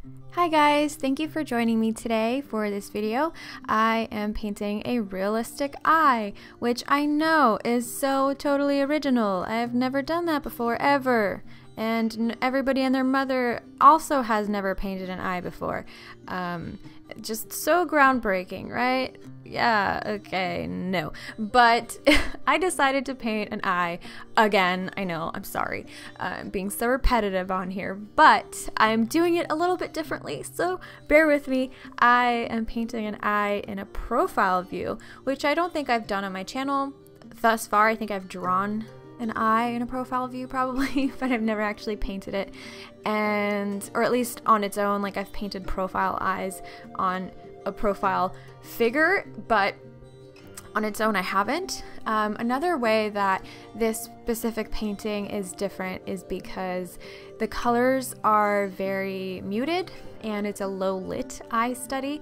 Hi guys, thank you for joining me today for this video. I am painting a realistic eye, which I know is so totally original. I have never done that before, ever. And everybody and their mother also has never painted an eye before. Just so groundbreaking, right? Yeah, okay, no. But I decided to paint an eye again. I know, I'm sorry. I'm being so repetitive on here, but I'm doing it a little bit differently, so bear with me. I am painting an eye in a profile view, which I don't think I've done on my channel thus far. I think I've drawn an eye in a profile view probably, but I've never actually painted it, or at least on its own. Like, I've painted profile eyes on a profile figure, but on its own I haven't. Another way that this specific painting is different is because the colors are very muted and it's a low lit eye study,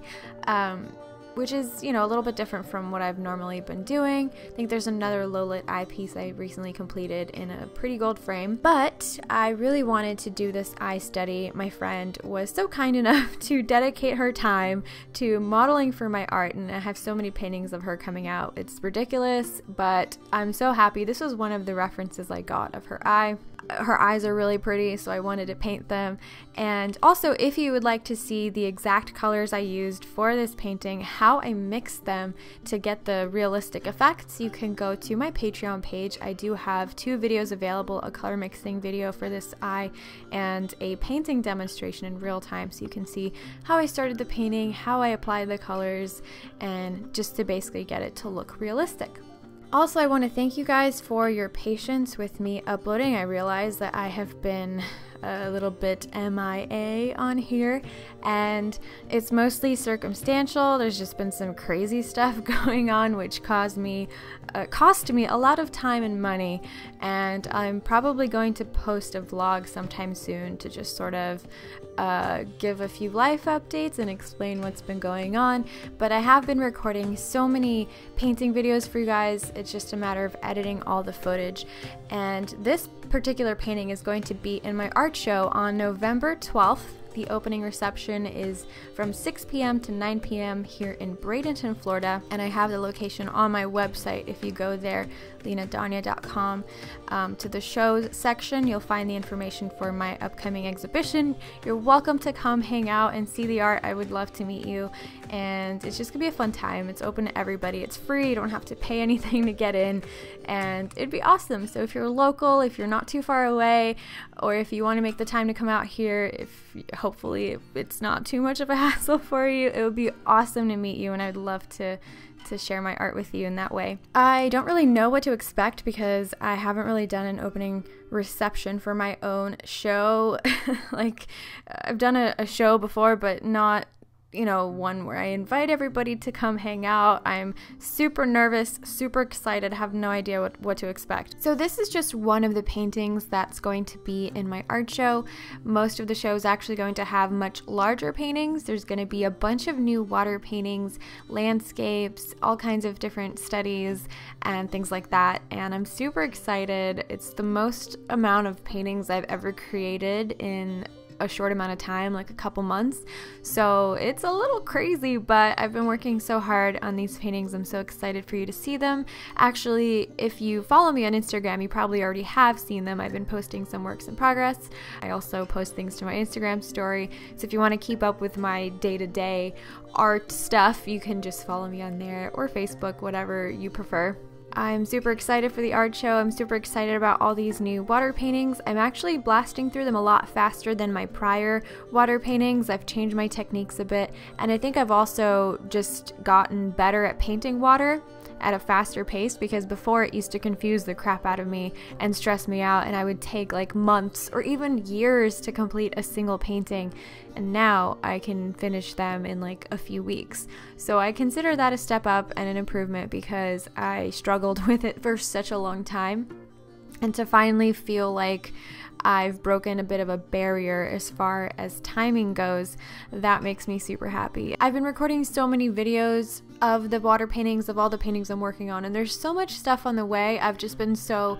which is, you know, a little bit different from what I've normally been doing. I think there's another low lit eye piece I recently completed in a pretty gold frame, but I really wanted to do this eye study. My friend was so kind enough to dedicate her time to modeling for my art, and I have so many paintings of her coming out. It's ridiculous, but I'm so happy. This was one of the references I got of her eye. Her eyes are really pretty, so I wanted to paint them. And also, if you would like to see the exact colors I used for this painting, how I mixed them to get the realistic effects, you can go to my Patreon page. I do have 2 videos available, a color mixing video for this eye and a painting demonstration in real time, so you can see how I started the painting, how I applied the colors, and just to basically get it to look realistic. Also, I want to thank you guys for your patience with me uploading. I realize that I have been a little bit MIA on here, and it's mostly circumstantial. There's just been some crazy stuff going on which cost me a lot of time and money, and I'm probably going to post a vlog sometime soon to just sort of give a few life updates and explain what's been going on. But I have been recording so many painting videos for you guys. It's just a matter of editing all the footage, and this particular painting is going to be in my art show on November 12th. The opening reception is from 6 p.m. to 9 p.m. here in Bradenton, Florida, and I have the location on my website. If you go there, lenadanya.com, to the shows section, you'll find the information for my upcoming exhibition. You're welcome to come hang out and see the art. I would love to meet you, and it's just gonna be a fun time. It's open to everybody. It's free. You don't have to pay anything to get in, and it'd be awesome. So if you're local, if you're not too far away, or if you want to make the time to come out here, hopefully it's not too much of a hassle for you, it would be awesome to meet you, and I'd love to share my art with you in that way. I don't really know what to expect because I haven't really done an opening reception for my own show. Like, I've done a show before, but not, you know, one where I invite everybody to come hang out. I'm super nervous, super excited, have no idea what to expect. So this is just one of the paintings that's going to be in my art show. Most of the show is actually going to have much larger paintings. There's going to be a bunch of new water paintings, landscapes, all kinds of different studies and things like that, and I'm super excited. It's the most amount of paintings I've ever created in a short amount of time, like a couple months, so it's a little crazy, but I've been working so hard on these paintings. I'm so excited for you to see them. Actually, if you follow me on Instagram, you probably already have seen them. I've been posting some works in progress. I also post things to my Instagram story, so if you want to keep up with my day-to-day art stuff, you can just follow me on there, or Facebook, whatever you prefer. I'm super excited for the art show. I'm super excited about all these new water paintings. I'm actually blasting through them a lot faster than my prior water paintings. I've changed my techniques a bit, and I think I've also just gotten better at painting water at a faster pace, because before it used to confuse the crap out of me and stress me out, and I would take like months or even years to complete a single painting, and now I can finish them in like a few weeks. So I consider that a step up and an improvement, because I struggled with it for such a long time, and to finally feel like I've broken a bit of a barrier as far as timing goes, that makes me super happy. I've been recording so many videos of the water paintings, of all the paintings I'm working on, and there's so much stuff on the way. I've just been so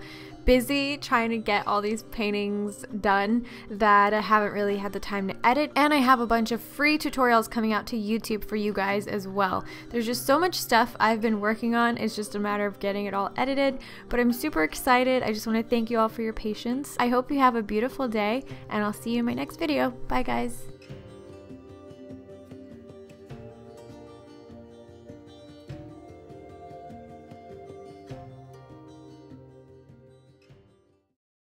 busy trying to get all these paintings done that I haven't really had the time to edit, and I have a bunch of free tutorials coming out to YouTube for you guys as well. There's just so much stuff I've been working on. It's just a matter of getting it all edited, but I'm super excited. I just want to thank you all for your patience. I hope you have a beautiful day, and I'll see you in my next video. Bye guys.